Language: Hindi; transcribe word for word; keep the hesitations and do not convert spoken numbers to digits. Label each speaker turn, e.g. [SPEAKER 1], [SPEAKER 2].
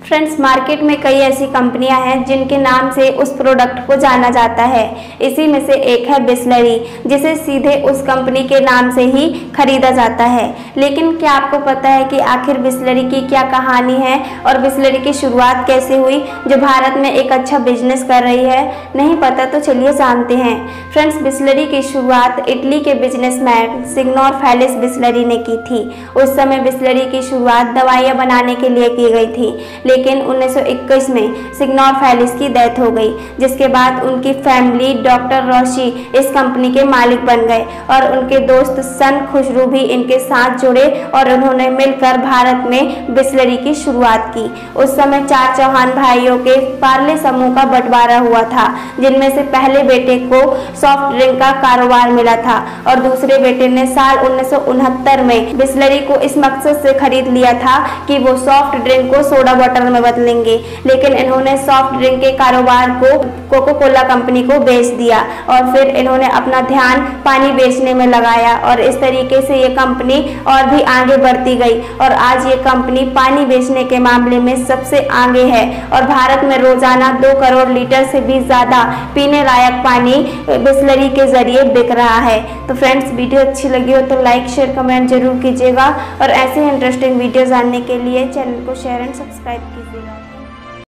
[SPEAKER 1] फ्रेंड्स, मार्केट में कई ऐसी कंपनियां हैं जिनके नाम से उस प्रोडक्ट को जाना जाता है। इसी में से एक है बिसलेरी, जिसे सीधे उस कंपनी के नाम से ही खरीदा जाता है। लेकिन क्या आपको पता है कि आखिर बिसलेरी की क्या कहानी है और बिसलेरी की शुरुआत कैसे हुई, जो भारत में एक अच्छा बिजनेस कर रही है? नहीं पता तो चलिए जानते हैं। फ्रेंड्स, बिसलेरी की शुरुआत इटली के बिजनेसमैन सिग्नोर फैलिस बिसलेरी ने की थी। उस समय बिसलेरी की शुरुआत दवाइयाँ बनाने के लिए की गई थी, लेकिन उन्नीस सौ इक्कीस में सिग्नोर फैलिस की डेथ हो गई, जिसके बाद उनकी फैमिली डॉक्टर रोशी इस कंपनी के मालिक बन गए और उनके दोस्त सन खुशरू भी इनके साथ जुड़े और उन्होंने मिलकर भारत में बिसलेरी की शुरुआत की। उस समय चार चौहान भाइयों के पार्ले समूह का बंटवारा हुआ था, जिनमें से पहले बेटे को सॉफ्ट ड्रिंक का कारोबार मिला था और दूसरे बेटे ने साल उन्नीस सौ उनहत्तर में बिसलेरी को इस मकसद से खरीद लिया था कि वो सॉफ्ट ड्रिंक को सोडा वाटर में बदलेंगे। लेकिन इन्होंने सॉफ्ट ड्रिंक के कारोबार को कोको कोला कंपनी को बेच दिया और फिर इन्होंने अपना ध्यान पानी बेचने में लगाया और इस तरीके से ये कंपनी और भी आगे बढ़ती गई और आज ये कंपनी पानी बेचने के मामले में सबसे आगे है और भारत में रोजाना दो करोड़ लीटर से भी ज़्यादा पीने लायक पानी बिसलेरी के जरिए बिक रहा है। तो फ्रेंड्स, वीडियो अच्छी लगी हो तो लाइक शेयर कमेंट जरूर कीजिएगा और ऐसे इंटरेस्टिंग वीडियो जानने के लिए चैनल को शेयर एंड सब्सक्राइब